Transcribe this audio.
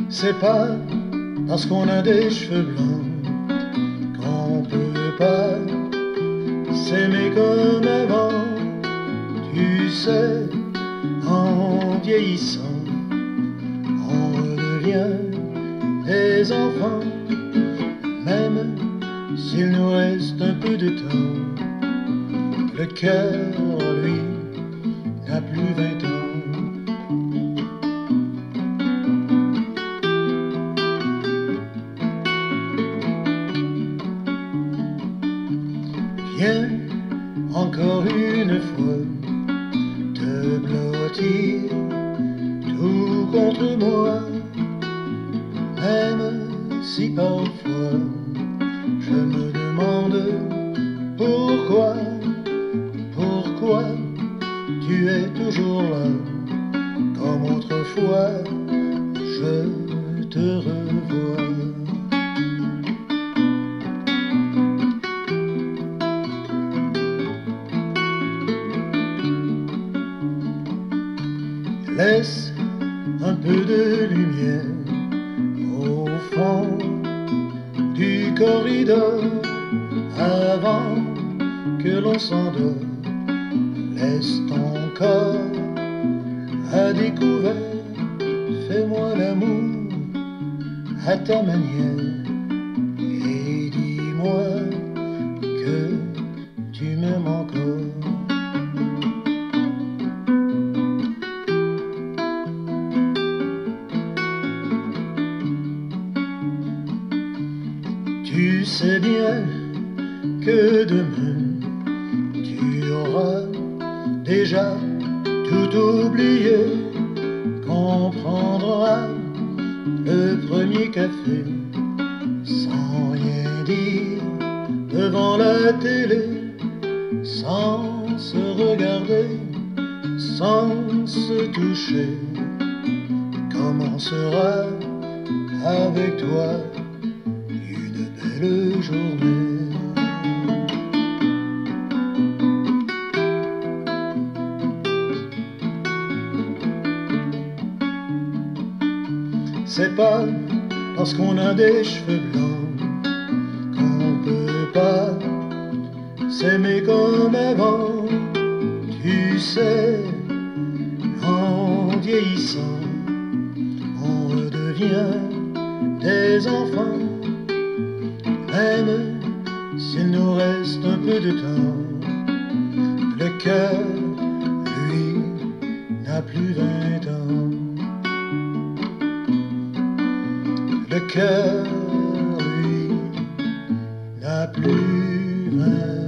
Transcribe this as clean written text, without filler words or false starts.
C'est pas parce qu'on a des cheveux blancs qu'on peut pas s'aimer comme avant. Tu sais, en vieillissant, on redevient des enfants. Même s'il nous reste un peu de temps, le cœur, lui, n'a plus 20 ans. Viens encore une fois te blottir tout contre moi, même si parfois je me demande pourquoi tu es toujours là, comme autrefois je te revois. Laisse un peu de lumière au fond du corridor avant que l'on s'endort. Laisse ton corps à découvert, fais-moi l'amour à ta manière et dis-moi que tu m'aimes encore. Tu sais bien que demain tu auras déjà tout oublié, qu'on prendra le premier café sans rien dire devant la télé, sans se regarder, sans se toucher. Commencera avec toi une belle journée. C'est pas parce qu'on a des cheveux blancs qu'on peut pas s'aimer comme avant. Tu sais, en vieillissant, on redevient des enfants. Même s'il nous reste un peu de temps, le cœur, lui, n'a plus 20 ans. Le cœur, lui, n'a plus 20 ans.